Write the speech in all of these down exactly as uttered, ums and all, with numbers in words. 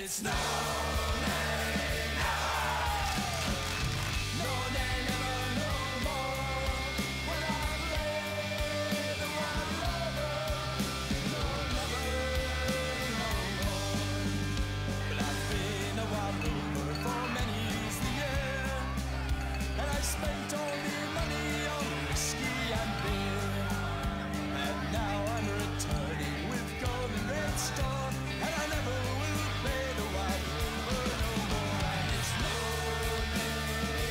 it's no nay, never. No nay, never, no more. When I've laid the wild lover, no never, no more. But I've been a wild lover for many's the year, and I spent all the money on whiskey and beer. And now I'm returning with golden red store, and I never will play the wild rover no more. And it's no nay,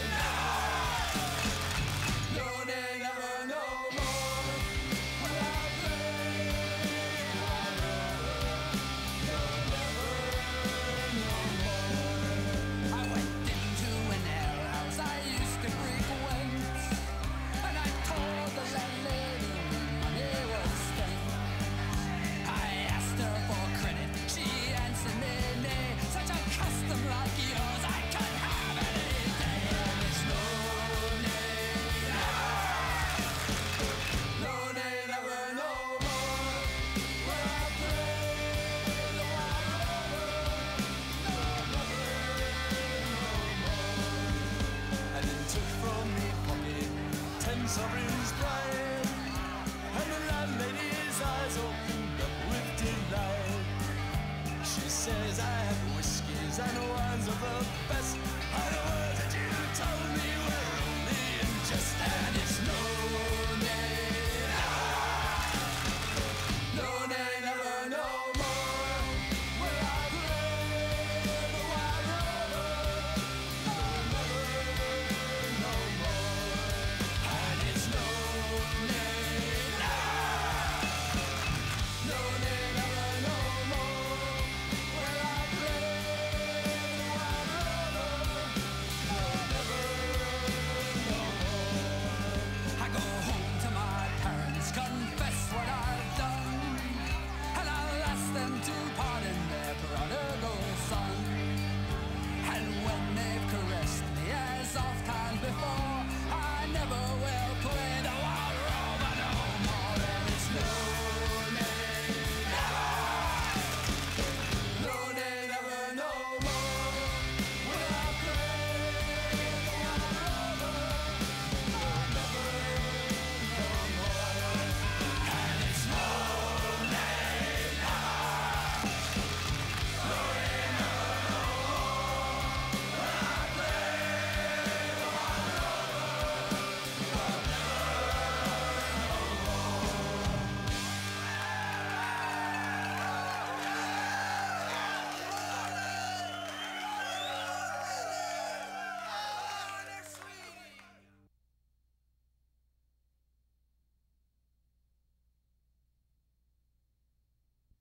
never. No nay, never, no more. When I play the wild rover, no never, no more. I went into an alehouse I used to frequent, and I told the landlady money was spent. I asked her for credit, she answered me nay. Such a custom like yours I could have any day. And it's no nay, never. No nay, never, no more. When I play the wild rover, no never, no more. And then took from me pocket ten sovereigns bright, and the landlady's eyes opened up with delight. She says I have whiskies and wines of the best, and the words that you told me were only in jest. And it's